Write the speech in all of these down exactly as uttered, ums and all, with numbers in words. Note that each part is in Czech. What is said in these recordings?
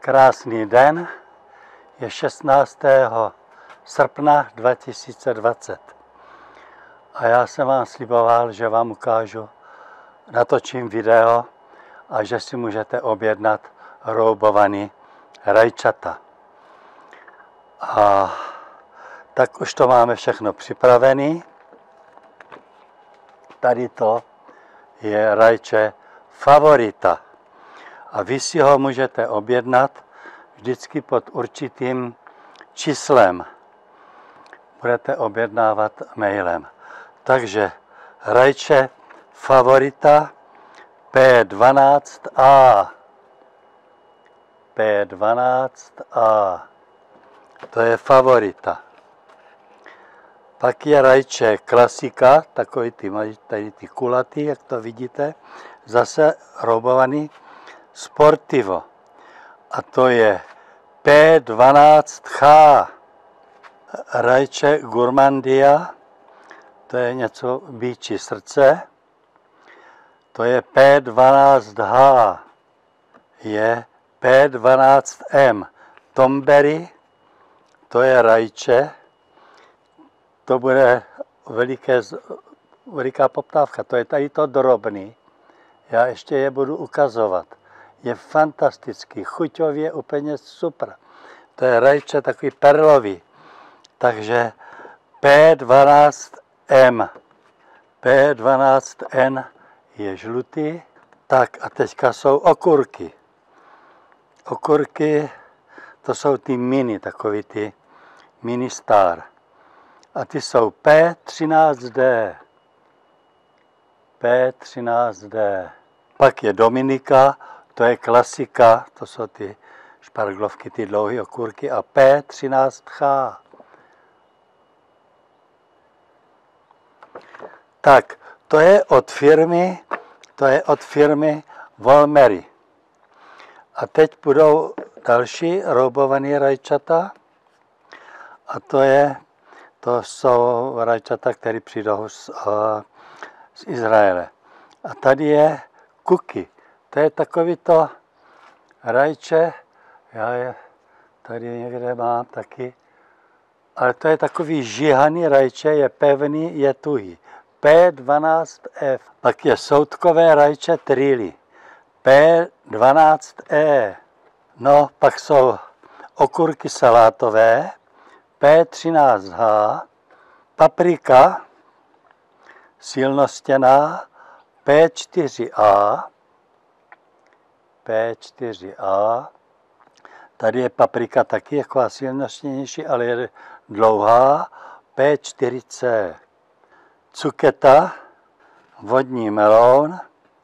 Krásný den, je šestnáctého srpna dva tisíce dvacet. A já jsem vám sliboval, že vám ukážu, natočím video a že si můžete objednat roubovaný rajčata. A tak už to máme všechno připravené. Tady to je rajče Favorita. A vy si ho můžete objednat vždycky pod určitým číslem. Budete objednávat mailem. Takže rajče Favorita P dvanáct A. P dvanáct A. To je Favorita. Pak je rajče Klasika, takový ty, tady ty kulatý, jak to vidíte, zase roubovaný Sportivo. A to je P dvanáct H. Rajče Gourmandia, to je něco býčí srdce. To je P dvanáct H. Je P dvanáct M. Tomberry, to je rajče. To bude veliké, veliká poptávka. To je tady to drobný. Já ještě je budu ukazovat. Je fantastický, chuťově úplně super. To je rajče takový perlový. Takže P dvanáct M. P dvanáct N je žlutý. Tak a teďka jsou okurky. Okurky, to jsou ty mini, takový ty mini star. A ty jsou P třináct D. P třináct D. Pak je Dominika, to je klasika, to jsou ty šparglovky, ty dlouhé okurky. A P třináct H. Tak, to je od firmy, to je od firmy Volmery. A teď budou další roubované rajčata. A to je, to jsou rajčata, které přijdou z, uh, z Izraele. A tady je Kuky. To je takový to rajče, já je tady někde mám taky, ale to je takový žíhaný rajče, je pevný, je tuhý. P dvanáct F. Pak je soutkové rajče Trilly. P dvanáct E. No, pak jsou okurky salátové. P třináct H. Paprika silnostěná. P čtyři A. P čtyři A. Tady je paprika taky jako silnostěnější, ale je dlouhá. P čtyři C. Cuketa, vodní meloun,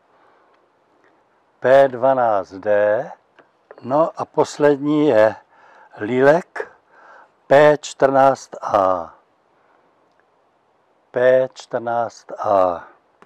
P dvanáct D. No a poslední je lilek, P čtrnáct A. P čtrnáct A.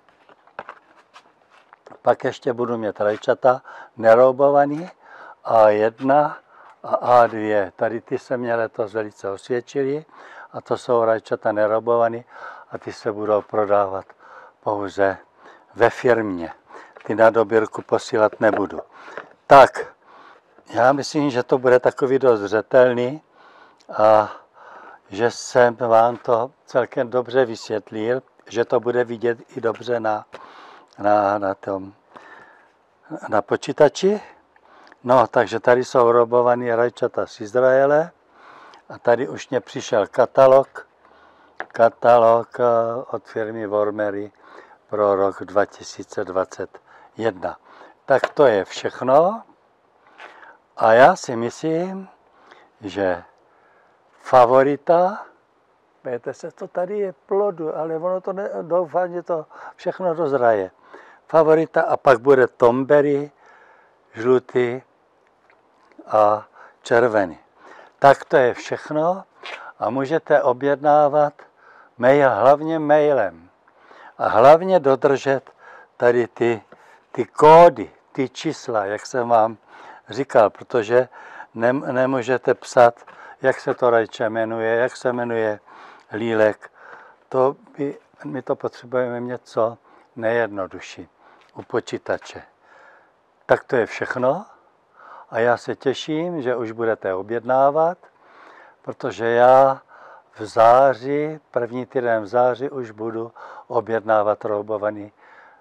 Pak ještě budu mít rajčata neroubovaný A jedna a A dva. Tady ty se mě letos velice osvědčily a to jsou rajčata neroubovaný a ty se budou prodávat pouze ve firmě. Ty na dobírku posílat nebudu. Tak, já myslím, že to bude takový dost zřetelný a že jsem vám to celkem dobře vysvětlil, že to bude vidět i dobře na, na, na tom na počítači. No, takže tady jsou roubované rajčata z Izraele a tady už mě přišel katalog, katalog od firmy Volmery pro rok dva tisíce dvacet jedna. Tak to je všechno a já si myslím, že Favorita, víte se, to tady je plodu, ale ono to ne, doufám, že to všechno dozraje. Favorita a pak bude Tomberry, žlutý a červený. Tak to je všechno a můžete objednávat mail, hlavně mailem. A hlavně dodržet tady ty, ty kódy, ty čísla, jak jsem vám říkal, protože ne, nemůžete psat, jak se to rajče jmenuje, jak se jmenuje lílek. To by, my to potřebujeme něco nejjednodušší u počítače. Tak to je všechno A já se těším, že už budete objednávat, protože já v září, první týden v září už budu objednávat roubované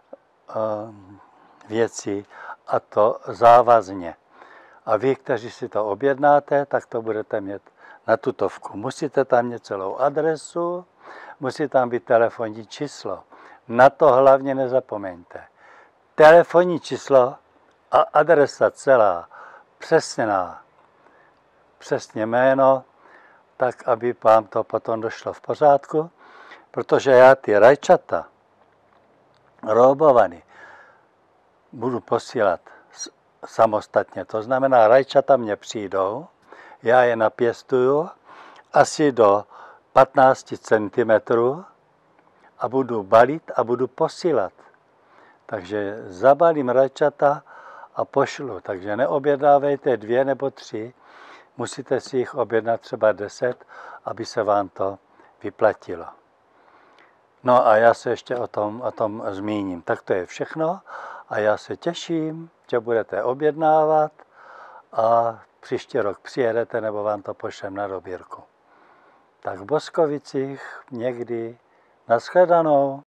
věci, a to závazně. A vy, kteří si to objednáte, tak to budete mít na tutovku. Musíte tam mít celou adresu, musí tam být telefonní číslo. Na to hlavně nezapomeňte. Telefonní číslo a adresa celá, přesná, přesně jméno, tak, aby vám to potom došlo v pořádku, protože já ty rajčata roubovaný budu posílat samostatně. To znamená, rajčata mě přijdou, já je napěstuju asi do patnáct centimetrů a budu balit a budu posílat. Takže zabalím rajčata a pošlu. Takže neobjednávejte dvě nebo tři, musíte si jich objednat třeba deset, aby se vám to vyplatilo. No a já se ještě o tom, o tom zmíním. Tak to je všechno a já se těším, že budete objednávat a příští rok přijedete nebo vám to pošlem na dobírku. Tak v Boskovicích někdy. Nashledanou.